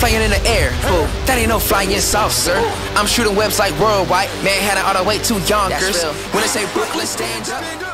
flying in the air. Fool, that ain't no flying saucer. I'm shooting webs like worldwide. Manhattan all the way to Yonkers. When they say Brooklyn, stand up.